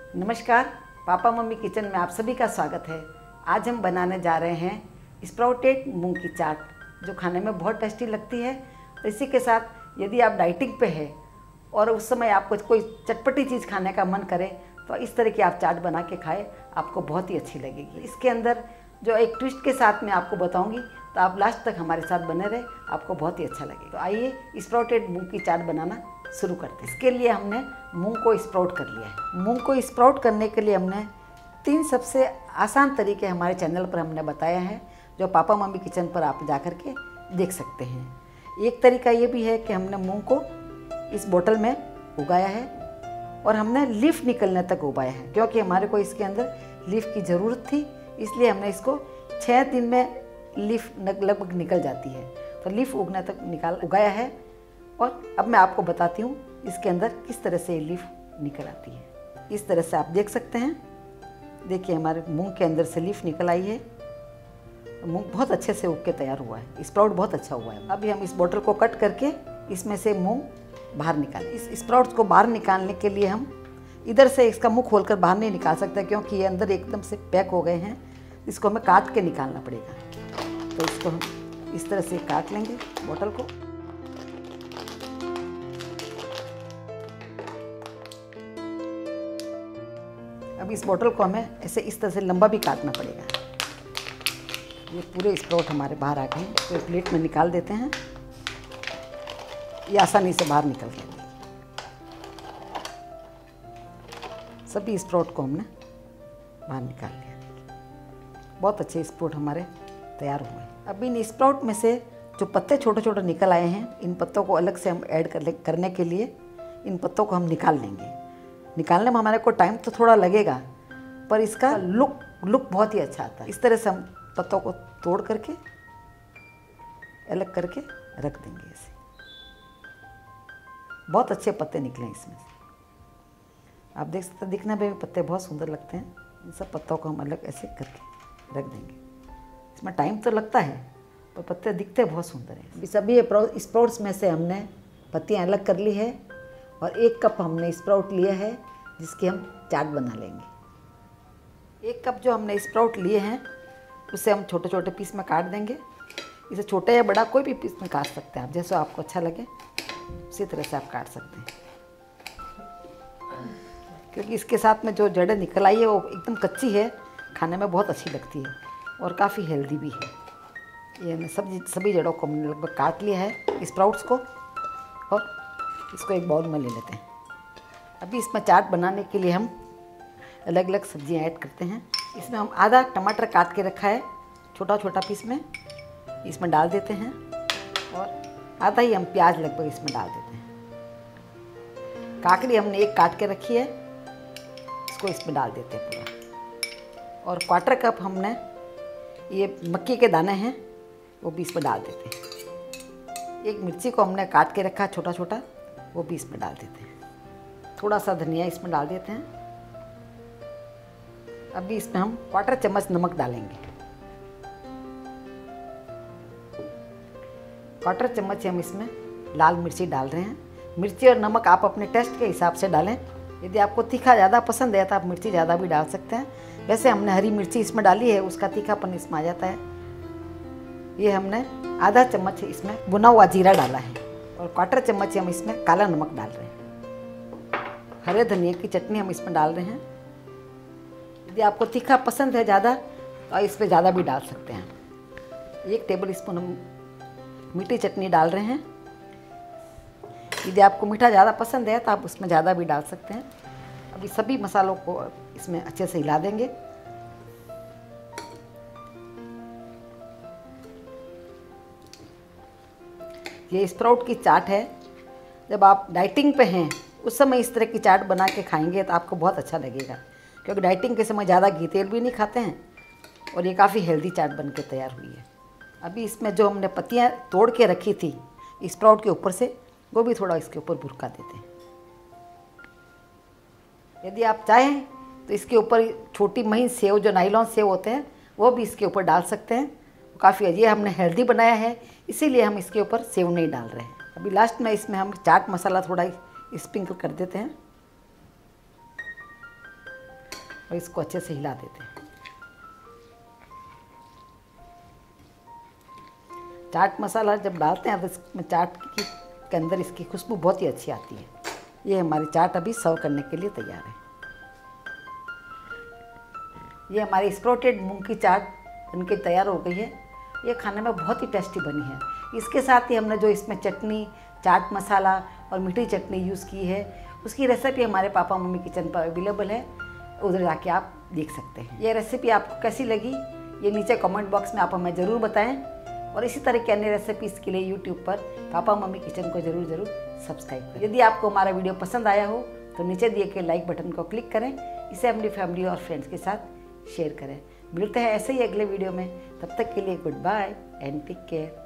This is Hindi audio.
नमस्कार, पापा मम्मी किचन में आप सभी का स्वागत है। आज हम बनाने जा रहे हैं स्प्राउटेड मूंग की चाट, जो खाने में बहुत टेस्टी लगती है। और इसी के साथ यदि आप डाइटिंग पे है और उस समय आपको कोई चटपटी चीज़ खाने का मन करे तो इस तरह की आप चाट बना के खाए, आपको बहुत ही अच्छी लगेगी। इसके अंदर जो एक ट्विस्ट के साथ मैं आपको बताऊंगी, तो आप लास्ट तक हमारे साथ बने रहे, आपको बहुत ही अच्छा लगेगा। तो आइए स्प्राउटेड मूंग की चाट बनाना शुरू करते हैं। इसके लिए हमने मूंग को स्प्राउट कर लिया है। मूंग को स्प्राउट करने के लिए हमने 3 सबसे आसान तरीके हमारे चैनल पर हमने बताया है, जो पापा मम्मी किचन पर आप जा कर के देख सकते हैं। एक तरीका ये भी है कि हमने मूंग को इस बोतल में उगाया है और हमने लीफ निकलने तक उगाया है, क्योंकि हमारे को इसके अंदर लीफ की ज़रूरत थी। इसलिए हमने इसको 6 दिन में लीफ लगभग निकल जाती है, तो लीफ उगने तक उगाया है। और अब मैं आपको बताती हूँ इसके अंदर किस तरह से लीफ निकल आती है। इस तरह से आप देख सकते हैं। देखिए, हमारे मूंग के अंदर से लीफ निकल आई है। मूंग बहुत अच्छे से उग के तैयार हुआ है, स्प्राउट बहुत अच्छा हुआ है। अभी हम इस बोतल को कट करके इसमें से मूंग बाहर निकालें। इस स्प्राउट्स को बाहर निकालने के लिए हम इधर से इसका मुंह खोलकर बाहर नहीं निकाल सकते, क्योंकि ये अंदर एकदम से पैक हो गए हैं। इसको हमें काट के निकालना पड़ेगा। तो इसको हम इस तरह से काट लेंगे बोतल को। अब इस बोतल को हमें ऐसे इस तरह से लंबा भी काटना पड़ेगा। ये पूरे स्प्राउट हमारे बाहर आ गए हैं, तो प्लेट में निकाल देते हैं। ये आसानी से बाहर निकल गए। सभी स्प्राउट को हमने बाहर निकाल लिया। बहुत अच्छे स्प्राउट हमारे तैयार हुए हैं। अब इन स्प्राउट में से जो पत्ते छोटे छोटे निकल आए हैं, इन पत्तों को अलग से हम ऐड करने के लिए इन पत्तों को हम निकाल लेंगे। निकालने में हमारे को टाइम तो थोड़ा लगेगा, पर इसका लुक बहुत ही अच्छा आता है। इस तरह से हम पत्तों को तोड़ करके अलग करके रख देंगे। ऐसे बहुत अच्छे पत्ते निकले इसमें से। आप देख सकते हैं, दिखने में भी पत्ते बहुत सुंदर लगते हैं। इन सब पत्तों को हम अलग ऐसे करके रख देंगे। इसमें टाइम तो लगता है, पर पत्ते दिखते बहुत सुंदर हैं। सभी स्प्राउट्स में से हमने पत्तियाँ अलग कर ली है और 1 कप हमने स्प्राउट लिया है, जिसकी हम चाट बना लेंगे। 1 कप जो हमने स्प्राउट लिए हैं, उसे हम छोटे छोटे पीस में काट देंगे। इसे छोटे या बड़ा कोई भी पीस में काट सकते हैं आप, जैसे आपको अच्छा लगे उसी तरह से आप काट सकते हैं। क्योंकि इसके साथ में जो जड़ें निकल आई है वो एकदम कच्ची है, खाने में बहुत अच्छी लगती है और काफ़ी हेल्दी भी है। ये हमने सभी जड़ों को हमने लगभग काट लिया है स्प्राउट्स को, और इसको एक बाउल में ले लेते हैं। अभी इसमें चाट बनाने के लिए हम अलग अलग सब्जियां ऐड करते हैं। इसमें हम आधा टमाटर काट के रखा है छोटा छोटा पीस में, इसमें डाल देते हैं। और आधा ही हम प्याज लगभग इसमें डाल देते हैं। काकड़ी हमने 1 काट के रखी है, इसको इसमें डाल देते हैं पूरा। और 1/4 कप हमने ये मक्की के दाने हैं, वो भी इसमें डाल देते हैं। 1 मिर्ची को हमने काट के रखा छोटा छोटा, वो भी इसमें डाल देते हैं। थोड़ा सा धनिया इसमें डाल देते हैं। अभी इसमें हम 1/4 चम्मच नमक डालेंगे। 1/4 चम्मच हम इसमें लाल मिर्ची डाल रहे हैं। मिर्ची और नमक आप अपने टेस्ट के हिसाब से डालें। यदि आपको तीखा ज़्यादा पसंद है तो आप मिर्ची ज़्यादा भी डाल सकते हैं। वैसे हमने हरी मिर्ची इसमें डाली है, उसका तीखापन इसमें आ जाता है। ये हमने आधा चम्मच इसमें भुना हुआ जीरा डाला है और 1/4 चम्मच हम इसमें काला नमक डाल रहे हैं। हरे धनिया की चटनी हम इसमें डाल रहे हैं। यदि आपको तीखा पसंद है ज़्यादा तो इस पर ज़्यादा भी डाल सकते हैं। 1 टेबल स्पून हम मीठी चटनी डाल रहे हैं। यदि आपको मीठा ज़्यादा पसंद है तो आप उसमें ज़्यादा भी डाल सकते हैं। अभी सभी मसालों को इसमें अच्छे से हिला देंगे। ये स्प्राउट की चाट है। जब आप डाइटिंग पे हैं उस समय इस तरह की चाट बना के खाएंगे तो आपको बहुत अच्छा लगेगा, क्योंकि डाइटिंग के समय ज़्यादा घी तेल भी नहीं खाते हैं और ये काफ़ी हेल्दी चाट बन के तैयार हुई है। अभी इसमें जो हमने पत्तियाँ तोड़ के रखी थी स्प्राउट के ऊपर से, वो भी थोड़ा इसके ऊपर भुरका देते हैं। यदि आप चाहें तो इसके ऊपर छोटी महीन सेव, जो नायलॉन सेव होते हैं, वो भी इसके ऊपर डाल सकते हैं। काफ़ी ये हमने हेल्दी बनाया है, इसीलिए हम इसके ऊपर सेव नहीं डाल रहे हैं। अभी लास्ट में इसमें हम चाट मसाला थोड़ा स्प्रिंकल कर देते हैं। और इसको अच्छे से हिला देते हैं। चाट मसाला जब डालते हैं तो इसमें चाट के अंदर इसकी खुशबू बहुत ही अच्छी आती है। ये हमारी चाट अभी सर्व करने के लिए तैयार है। ये हमारी स्प्राउटेड मूंग की चाट बनके तैयार हो गई है। ये खाने में बहुत ही टेस्टी बनी है। इसके साथ ही हमने जो इसमें चटनी, चाट मसाला और मीठी चटनी यूज़ की है, उसकी रेसिपी हमारे पापा मम्मी किचन पर अवेलेबल है, उधर जाके आप देख सकते हैं। ये रेसिपी आपको कैसी लगी ये नीचे कमेंट बॉक्स में आप हमें ज़रूर बताएं, और इसी तरह की अन्य रेसिपीज़ के लिए यूट्यूब पर पापा मम्मी किचन को ज़रूर सब्सक्राइब करें। यदि आपको हमारा वीडियो पसंद आया हो तो नीचे दिए गए लाइक बटन को क्लिक करें, इसे अपनी फैमिली और फ्रेंड्स के साथ शेयर करें। मिलते हैं ऐसे ही अगले वीडियो में, तब तक के लिए goodbye and take care.